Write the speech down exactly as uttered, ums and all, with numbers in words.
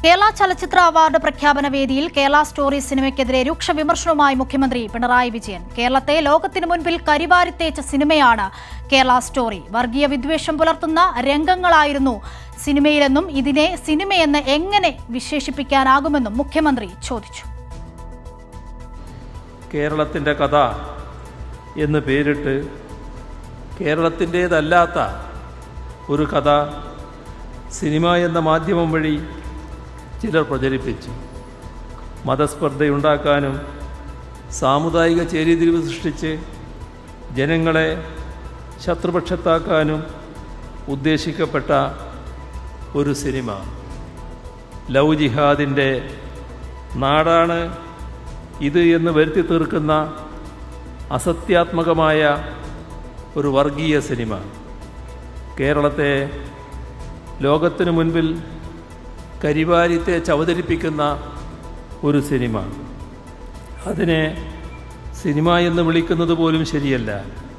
കേരള ചലച്ചിത്ര അവാർഡ് പ്രഖ്യാപന വേദിയിൽ കേരള സ്റ്റോറി സിനിമയ്ക്കെതിരെ രൂക്ഷ വിമർശനവുമായി മുഖ്യമന്ത്രി പിണറായി വിജയൻ. കേരളത്തെ ലോകത്തിനു മുൻപിൽ കരിവാരിത്തേച്ച സിനിമയാണ് കേരള സ്റ്റോറി. വർഗീയ വിദ്വേഷം പുലർത്തുന്ന രംഗങ്ങളായിരുന്നു സിനിമയിലെന്നും ഇതിനെ സിനിമയെന്ന് എങ്ങനെ വിശേഷിപ്പിക്കാനാകുമെന്നും മുഖ്യമന്ത്രി ചോദിച്ചു. കേരളത്തിൻ്റെ കഥ എന്ന് പേരിട്ട് കേരളത്തിൻ്റേതല്ലാത്ത ഒരു കഥ സിനിമ എന്ന മാധ്യമം വഴി ചിലർ പ്രചരിപ്പിച്ചു. മതസ്പർദ്ധയുണ്ടാക്കാനും സാമുദായിക ചേരിതിരിവ് സൃഷ്ടിച്ച് ജനങ്ങളെ ശത്രുപക്ഷത്താക്കാനും ഉദ്ദേശിക്കപ്പെട്ട ഒരു സിനിമ. ലവ് ജിഹാദിൻ്റെ നാടാണ് ഇത് എന്ന് വരുത്തി തീർക്കുന്ന അസത്യാത്മകമായ ഒരു വർഗീയ സിനിമ. കേരളത്തെ ലോകത്തിനു മുൻപിൽ കരിവാരിത്തെ അവതരിപ്പിക്കുന്ന ഒരു സിനിമ. അതിനെ സിനിമ എന്ന് വിളിക്കുന്നത് പോലും ശരിയല്ല.